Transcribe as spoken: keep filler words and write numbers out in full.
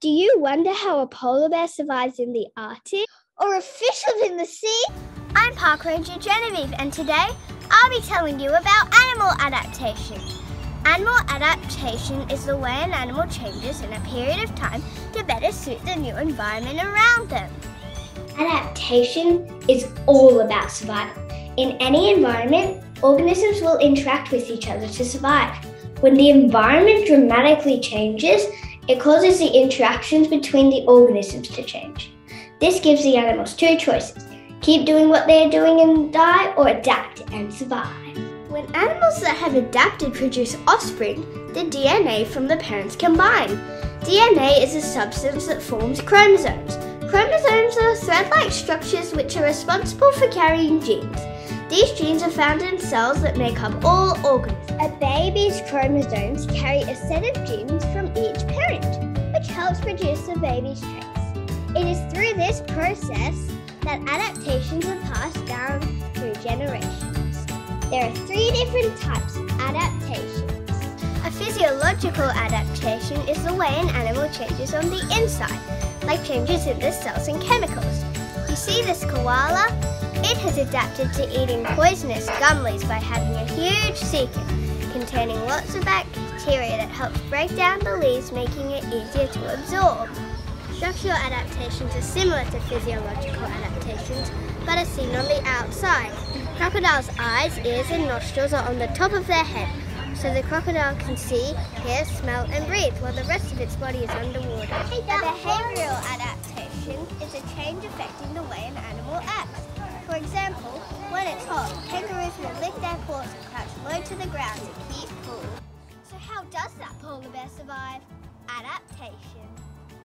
Do you wonder how a polar bear survives in the Arctic? Or a fish lives in the sea? I'm Park Ranger Genevieve, and today I'll be telling you about animal adaptation. Animal adaptation is the way an animal changes in a period of time to better suit the new environment around them. Adaptation is all about survival. In any environment, organisms will interact with each other to survive. When the environment dramatically changes, it causes the interactions between the organisms to change. This gives the animals two choices: keep doing what they're doing and die, or adapt and survive. When animals that have adapted produce offspring, the D N A from the parents combine. D N A is a substance that forms chromosomes. Chromosomes are thread-like structures which are responsible for carrying genes. These genes are found in cells that make up all organisms. A baby's chromosomes carry a set of genes from each parent, which helps produce the baby's traits. It is through this process that adaptations are passed down through generations. There are three different types of adaptations. A physiological adaptation is the way an animal changes on the inside, like changes in the cells and chemicals. You see this koala? It has adapted to eating poisonous gum leaves by having a huge coecum containing lots of bacteria that helps break down the leaves, making it easier to absorb. Structural adaptations are similar to physiological adaptations, but are seen on the outside. Crocodiles' eyes, ears and nostrils are on the top of their head, so the crocodile can see, hear, smell and breathe, while the rest of its body is underwater. Hey, a behavioural adaptation is a change affecting the way an animal acts. For example, when it's hot, kangaroos will lick their paws and crouch low to the ground to keep cool. So how does that polar bear survive? Adaptation.